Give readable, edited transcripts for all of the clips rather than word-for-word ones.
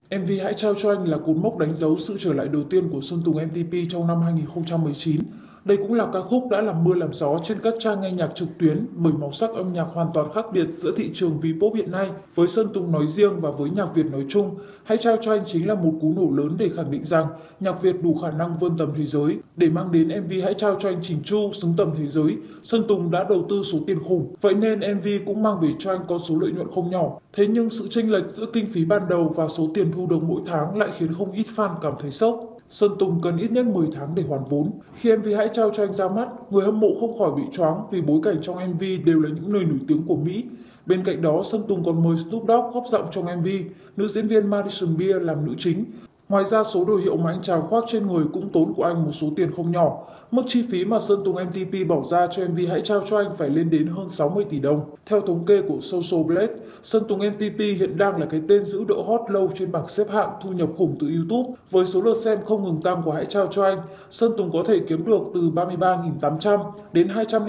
MV Hãy trao cho anh là cột mốc đánh dấu sự trở lại đầu tiên của Sơn Tùng M-TP trong năm 2019. Đây cũng là ca khúc đã làm mưa làm gió trên các trang nghe nhạc trực tuyến bởi màu sắc âm nhạc hoàn toàn khác biệt giữa thị trường V-pop hiện nay. Với Sơn Tùng nói riêng và với nhạc Việt nói chung, Hãy trao cho anh chính là một cú nổ lớn để khẳng định rằng nhạc Việt đủ khả năng vươn tầm thế giới. Để mang đến MV Hãy trao cho anh chỉnh chu, xứng tầm thế giới, Sơn Tùng đã đầu tư số tiền khủng. Vậy nên MV cũng mang về cho anh con số lợi nhuận không nhỏ. Thế nhưng sự chênh lệch giữa kinh phí ban đầu và số tiền thu được mỗi tháng lại khiến không ít fan cảm thấy sốc. Sơn Tùng cần ít nhất 10 tháng để hoàn vốn. Khi MV Hãy trao cho anh ra mắt, người hâm mộ không khỏi bị choáng vì bối cảnh trong MV đều là những nơi nổi tiếng của Mỹ. Bên cạnh đó, Sơn Tùng còn mời Snoop Dogg góp giọng trong MV, nữ diễn viên Madison Beer làm nữ chính. Ngoài ra, số đồ hiệu mà anh chàng khoác trên người cũng tốn của anh một số tiền không nhỏ. Mức chi phí mà Sơn Tùng M-TP bỏ ra cho MV Hãy trao cho anh phải lên đến hơn 60 tỷ đồng. Theo thống kê của Social Blade, Sơn Tùng M-TP hiện đang là cái tên giữ độ hot lâu trên bảng xếp hạng thu nhập khủng từ YouTube. Với số lượt xem không ngừng tăng của Hãy trao cho anh, Sơn Tùng có thể kiếm được từ 33.800 đến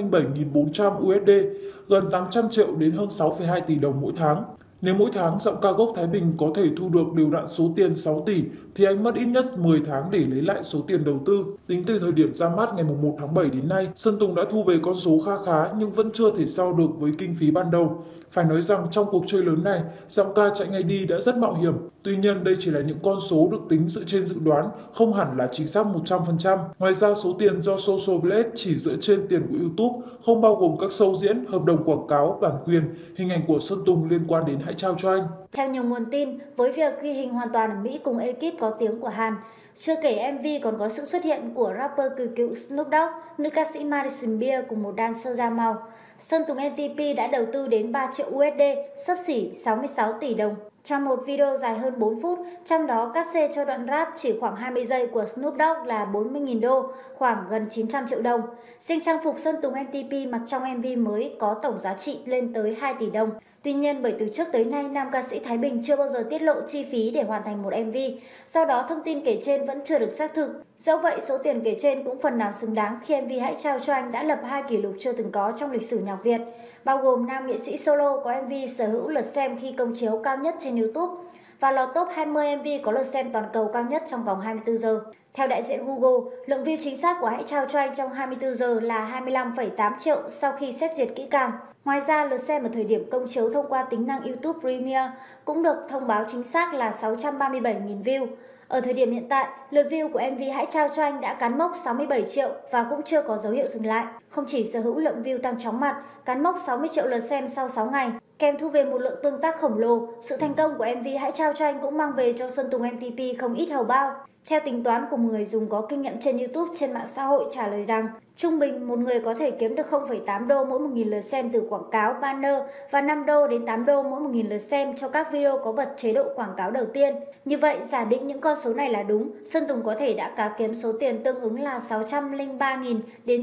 207.400 USD, gần 800 triệu đến hơn 6,2 tỷ đồng mỗi tháng. Nếu mỗi tháng giọng ca gốc Thái Bình có thể thu được đều đặn số tiền 6 tỷ, thì anh mất ít nhất 10 tháng để lấy lại số tiền đầu tư. Tính từ thời điểm ra mắt ngày 1 tháng 7 đến nay, Sơn Tùng đã thu về con số kha khá nhưng vẫn chưa thể so được với kinh phí ban đầu. Phải nói rằng trong cuộc chơi lớn này, giọng ca chạy ngay đi đã rất mạo hiểm. Tuy nhiên đây chỉ là những con số được tính dựa trên dự đoán, không hẳn là chính xác 100%. Ngoài ra số tiền do Social Blade chỉ dựa trên tiền của YouTube, không bao gồm các show diễn, hợp đồng quảng cáo, bản quyền, hình ảnh của Sơn Tùng liên quan đến Hãy trao cho anh. Theo nhiều nguồn tin, với việc ghi hình hoàn toàn ở Mỹ cùng ekip có tiếng của Hàn, chưa kể MV còn có sự xuất hiện của rapper cừ cựu Snoop Dogg, nữ ca sĩ Madison Beer cùng một dancer da màu, Sơn Tùng M-TP đã đầu tư đến 3 triệu USD, xấp xỉ 66 tỷ đồng. Trong một video dài hơn 4 phút, trong đó cát xê cho đoạn rap chỉ khoảng 20 giây của Snoop Dogg là 40.000 đô, khoảng gần 900 triệu đồng. Riêng trang phục Sơn Tùng M-TP mặc trong MV mới có tổng giá trị lên tới 2 tỷ đồng. Tuy nhiên, bởi từ trước tới nay, nam ca sĩ Thái Bình chưa bao giờ tiết lộ chi phí để hoàn thành một MV, do đó thông tin kể trên vẫn chưa được xác thực. Dẫu vậy, số tiền kể trên cũng phần nào xứng đáng khi MV Hãy trao cho anh đã lập 2 kỷ lục chưa từng có trong lịch sử nhạc Việt, bao gồm nam nghệ sĩ solo có MV sở hữu lượt xem khi công chiếu cao nhất trên YouTube và lọt top 20 MV có lượt xem toàn cầu cao nhất trong vòng 24 giờ. Theo đại diện Google, lượng view chính xác của Hãy trao cho anh trong 24 giờ là 25,8 triệu sau khi xét duyệt kỹ càng. Ngoài ra, lượt xem ở thời điểm công chiếu thông qua tính năng YouTube Premium cũng được thông báo chính xác là 637.000 view. Ở thời điểm hiện tại, lượt view của MV Hãy trao cho anh đã cán mốc 67 triệu và cũng chưa có dấu hiệu dừng lại. Không chỉ sở hữu lượng view tăng chóng mặt, cán mốc 60 triệu lượt xem sau 6 ngày, kèm thu về một lượng tương tác khổng lồ, sự thành công của MV Hãy trao cho anh cũng mang về cho Sơn Tùng M-TP không ít hầu bao. Theo tính toán của một người dùng có kinh nghiệm trên YouTube trên mạng xã hội trả lời rằng, trung bình một người có thể kiếm được 0,8 đô mỗi 1.000 lượt xem từ quảng cáo, banner và 5 đô đến 8 đô mỗi 1.000 lượt xem cho các video có bật chế độ quảng cáo đầu tiên. Như vậy, giả định những con số này là đúng, Sơn Tùng có thể đã cá kiếm số tiền tương ứng là 603.000 đến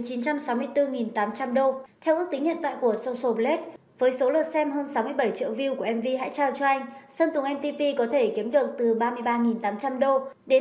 964.800 đô. Theo ước tính hiện tại của Social Blade, với số lượt xem hơn 67 triệu view của MV Hãy trao cho anh, Sơn Tùng M-TP có thể kiếm được từ 33.800 đô đến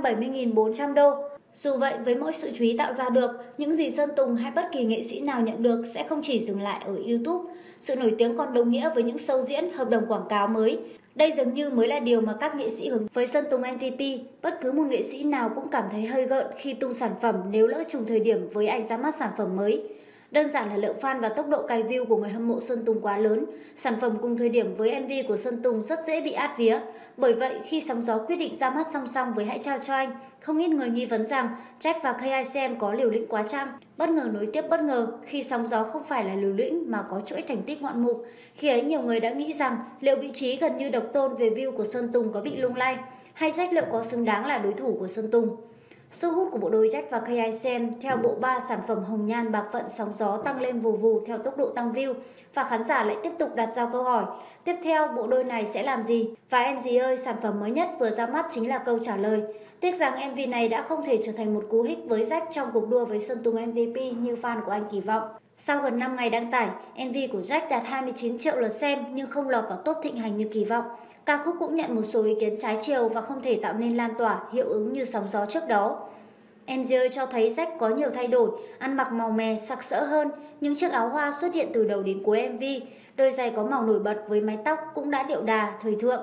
270.400 đô. Dù vậy, với mỗi sự chú ý tạo ra được, những gì Sơn Tùng hay bất kỳ nghệ sĩ nào nhận được sẽ không chỉ dừng lại ở YouTube. Sự nổi tiếng còn đồng nghĩa với những show diễn, hợp đồng quảng cáo mới. Đây dường như mới là điều mà các nghệ sĩ hướng với Sơn Tùng M-TP. Bất cứ một nghệ sĩ nào cũng cảm thấy hơi gợn khi tung sản phẩm nếu lỡ trùng thời điểm với anh ra mắt sản phẩm mới. Đơn giản là lượng fan và tốc độ cày view của người hâm mộ Sơn Tùng quá lớn, sản phẩm cùng thời điểm với MV của Sơn Tùng rất dễ bị át vía. Bởi vậy, khi sóng gió quyết định ra mắt song song với Hãy trao cho anh, không ít người nghi vấn rằng Jack và KICM có liều lĩnh quá chăng. Bất ngờ nối tiếp bất ngờ khi sóng gió không phải là liều lĩnh mà có chuỗi thành tích ngoạn mục. Khi ấy nhiều người đã nghĩ rằng liệu vị trí gần như độc tôn về view của Sơn Tùng có bị lung lay, hay Jack liệu có xứng đáng là đối thủ của Sơn Tùng. Sức hút của bộ đôi Jack và KICM theo bộ ba sản phẩm Hồng Nhan Bạc Phận Sóng Gió tăng lên vù vù theo tốc độ tăng view và khán giả lại tiếp tục đặt ra câu hỏi tiếp theo bộ đôi này sẽ làm gì? Và em gì ơi, sản phẩm mới nhất vừa ra mắt chính là câu trả lời. Tiếc rằng MV này đã không thể trở thành một cú hích với Jack trong cuộc đua với Sơn Tùng M-TP như fan của anh kỳ vọng. Sau gần 5 ngày đăng tải, MV của Jack đạt 29 triệu lượt xem nhưng không lọt vào top thịnh hành như kỳ vọng. Ca khúc cũng nhận một số ý kiến trái chiều và không thể tạo nên lan tỏa, hiệu ứng như sóng gió trước đó. MJ cho thấy Jack có nhiều thay đổi, ăn mặc màu mè, sặc sỡ hơn, những chiếc áo hoa xuất hiện từ đầu đến cuối MV, đôi giày có màu nổi bật với mái tóc cũng đã điệu đà, thời thượng.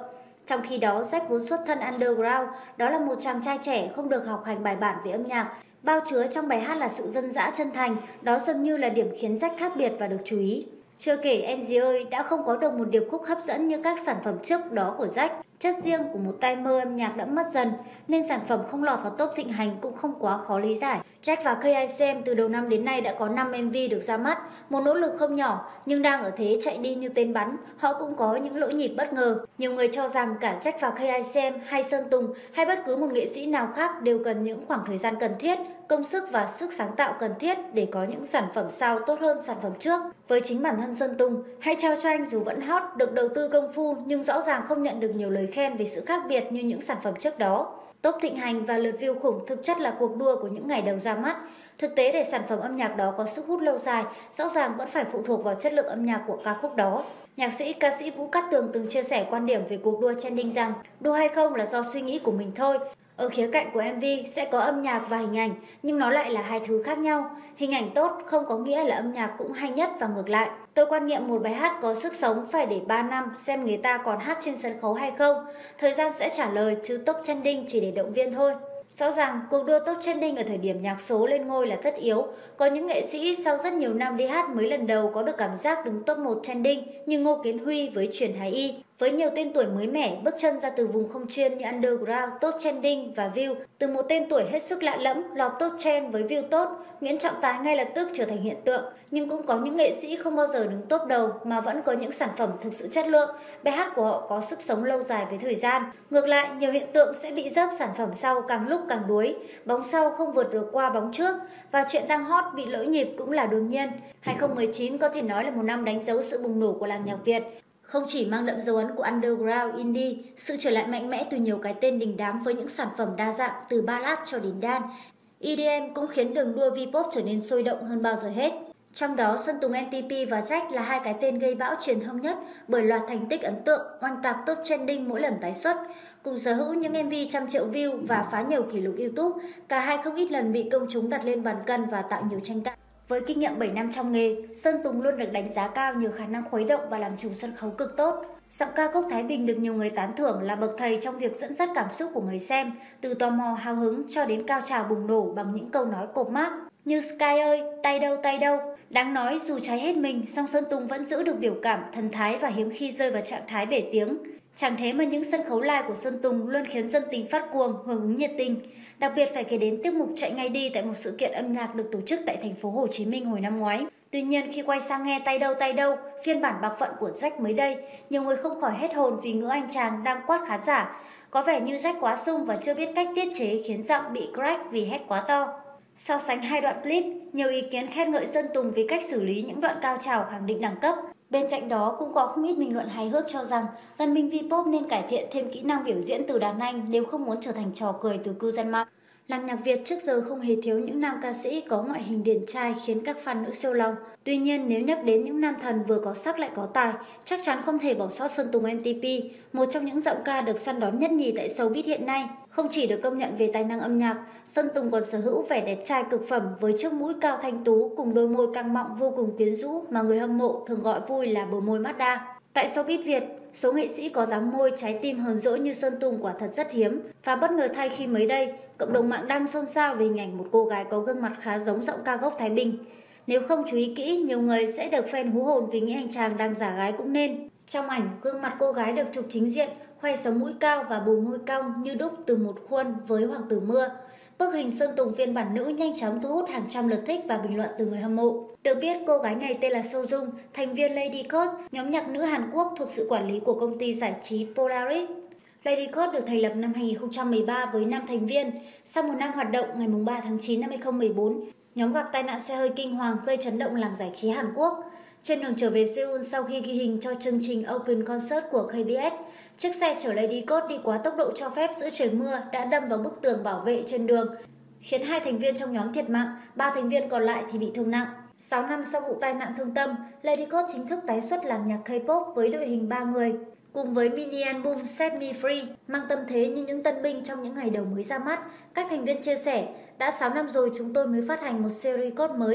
Trong khi đó, Jack vốn xuất thân underground, đó là một chàng trai trẻ không được học hành bài bản về âm nhạc. Bao chứa trong bài hát là sự dân dã chân thành, đó dường như là điểm khiến Jack khác biệt và được chú ý. Chưa kể em gì ơi đã không có được một điệp khúc hấp dẫn như các sản phẩm trước đó của Jack. Chất riêng của một tay mơ âm nhạc đã mất dần, nên sản phẩm không lọt vào top thịnh hành cũng không quá khó lý giải. Jack và KICM từ đầu năm đến nay đã có 5 MV được ra mắt, một nỗ lực không nhỏ, nhưng đang ở thế chạy đi như tên bắn, họ cũng có những lỗi nhịp bất ngờ. Nhiều người cho rằng cả Jack và KICM hay Sơn Tùng hay bất cứ một nghệ sĩ nào khác đều cần những khoảng thời gian cần thiết, công sức và sức sáng tạo cần thiết để có những sản phẩm sau tốt hơn sản phẩm trước. Với chính bản thân Sơn Tùng, hãy trao cho anh dù vẫn hot, được đầu tư công phu nhưng rõ ràng không nhận được nhiều lời khen về sự khác biệt như những sản phẩm trước đó. Top thịnh hành và lượt view khủng thực chất là cuộc đua của những ngày đầu ra mắt. Thực tế để sản phẩm âm nhạc đó có sức hút lâu dài, rõ ràng vẫn phải phụ thuộc vào chất lượng âm nhạc của ca khúc đó. Nhạc sĩ, ca sĩ Vũ Cát Tường từng chia sẻ quan điểm về cuộc đua trending rằng đua hay không là do suy nghĩ của mình thôi. Ở khía cạnh của MV sẽ có âm nhạc và hình ảnh, nhưng nó lại là hai thứ khác nhau. Hình ảnh tốt không có nghĩa là âm nhạc cũng hay nhất và ngược lại. Tôi quan niệm một bài hát có sức sống phải để 3 năm xem người ta còn hát trên sân khấu hay không. Thời gian sẽ trả lời, chứ top trending chỉ để động viên thôi. Rõ ràng, cuộc đua top trending ở thời điểm nhạc số lên ngôi là tất yếu. Có những nghệ sĩ sau rất nhiều năm đi hát mới lần đầu có được cảm giác đứng top 1 trending như Ngô Kiến Huy với Truyền Thái Y. Với nhiều tên tuổi mới mẻ, bước chân ra từ vùng không chuyên như underground, top trending và view, từ một tên tuổi hết sức lạ lẫm, lọt top trend với view tốt, Nguyễn Trọng Tài ngay lập tức trở thành hiện tượng. Nhưng cũng có những nghệ sĩ không bao giờ đứng top đầu mà vẫn có những sản phẩm thực sự chất lượng, bài hát của họ có sức sống lâu dài với thời gian. Ngược lại, nhiều hiện tượng sẽ bị dớp sản phẩm sau càng lúc càng đuối, bóng sau không vượt được qua bóng trước, và chuyện đang hot bị lỗi nhịp cũng là đương nhiên. 2019 có thể nói là một năm đánh dấu sự bùng nổ của làng nhạc Việt. Không chỉ mang đậm dấu ấn của underground indie, sự trở lại mạnh mẽ từ nhiều cái tên đình đám với những sản phẩm đa dạng từ ballad cho đến dance, EDM cũng khiến đường đua V-pop trở nên sôi động hơn bao giờ hết. Trong đó, Sơn Tùng MTP và Jack là hai cái tên gây bão truyền thông nhất bởi loạt thành tích ấn tượng, oanh tạc top trending mỗi lần tái xuất. Cùng sở hữu những MV trăm triệu view và phá nhiều kỷ lục YouTube, cả hai không ít lần bị công chúng đặt lên bàn cân và tạo nhiều tranh cãi. Với kinh nghiệm 7 năm trong nghề, Sơn Tùng luôn được đánh giá cao nhờ khả năng khuấy động và làm chủ sân khấu cực tốt. Giọng ca gốc Thái Bình được nhiều người tán thưởng là bậc thầy trong việc dẫn dắt cảm xúc của người xem, từ tò mò hào hứng cho đến cao trào bùng nổ bằng những câu nói cộp mác như Sky ơi, tay đâu tay đâu. Đáng nói dù cháy hết mình, song Sơn Tùng vẫn giữ được biểu cảm, thần thái và hiếm khi rơi vào trạng thái bể tiếng. Chẳng thế mà những sân khấu live của Sơn Tùng luôn khiến dân tình phát cuồng, hưởng ứng nhiệt tình. Đặc biệt phải kể đến tiết mục Chạy Ngay Đi tại một sự kiện âm nhạc được tổ chức tại thành phố Hồ Chí Minh hồi năm ngoái. Tuy nhiên khi quay sang nghe tay đâu, phiên bản bạc phận của Jack mới đây, nhiều người không khỏi hết hồn vì ngỡ anh chàng đang quát khán giả. Có vẻ như Jack quá sung và chưa biết cách tiết chế khiến giọng bị crack vì hét quá to. So sánh hai đoạn clip, nhiều ý kiến khen ngợi Sơn Tùng vì cách xử lý những đoạn cao trào khẳng định đẳng cấp. Bên cạnh đó cũng có không ít bình luận hài hước cho rằng tân binh V-pop nên cải thiện thêm kỹ năng biểu diễn từ đàn anh nếu không muốn trở thành trò cười từ cư dân mạng. Làng nhạc Việt trước giờ không hề thiếu những nam ca sĩ có ngoại hình điển trai khiến các fan nữ siêu lòng. Tuy nhiên nếu nhắc đến những nam thần vừa có sắc lại có tài, chắc chắn không thể bỏ sót Sơn Tùng MTP, một trong những giọng ca được săn đón nhất nhì tại showbiz hiện nay. Không chỉ được công nhận về tài năng âm nhạc, Sơn Tùng còn sở hữu vẻ đẹp trai cực phẩm với chiếc mũi cao thanh tú cùng đôi môi căng mọng vô cùng quyến rũ mà người hâm mộ thường gọi vui là bờ môi Mazda. Tại showbiz Việt, số nghệ sĩ có dáng môi trái tim hờn dỗi như Sơn Tùng quả thật rất hiếm, và bất ngờ thay khi mới đây, cộng đồng mạng đang xôn xao về hình ảnh một cô gái có gương mặt khá giống giọng ca gốc Thái Bình. Nếu không chú ý kỹ, nhiều người sẽ được fan hú hồn vì nghĩ anh chàng đang giả gái cũng nên. Trong ảnh, gương mặt cô gái được chụp chính diện, khoe sống mũi cao và bờ môi cong như đúc từ một khuôn với Hoàng tử mưa. Bức hình Sơn Tùng phiên bản nữ nhanh chóng thu hút hàng trăm lượt thích và bình luận từ người hâm mộ. Được biết, cô gái này tên là Sojung, thành viên Lady Code, nhóm nhạc nữ Hàn Quốc thuộc sự quản lý của công ty giải trí Polaris. Lady Code được thành lập năm 2013 với 5 thành viên. Sau một năm hoạt động, ngày 3 tháng 9 năm 2014, nhóm gặp tai nạn xe hơi kinh hoàng gây chấn động làng giải trí Hàn Quốc. Trên đường trở về Seoul sau khi ghi hình cho chương trình Open Concert của KBS, chiếc xe chở Lady Code đi quá tốc độ cho phép giữa trời mưa đã đâm vào bức tường bảo vệ trên đường, khiến 2 thành viên trong nhóm thiệt mạng, 3 thành viên còn lại thì bị thương nặng. 6 năm sau vụ tai nạn thương tâm, Lady Code chính thức tái xuất làng nhạc K-pop với đội hình 3 người. Cùng với mini album Set Me Free, mang tâm thế như những tân binh trong những ngày đầu mới ra mắt, các thành viên chia sẻ, đã 6 năm rồi chúng tôi mới phát hành một series code mới.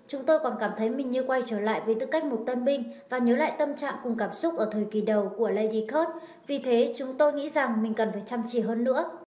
Chúng tôi còn cảm thấy mình như quay trở lại với tư cách một tân binh và nhớ lại tâm trạng cùng cảm xúc ở thời kỳ đầu của Lady Kurt. Vì thế, chúng tôi nghĩ rằng mình cần phải chăm chỉ hơn nữa.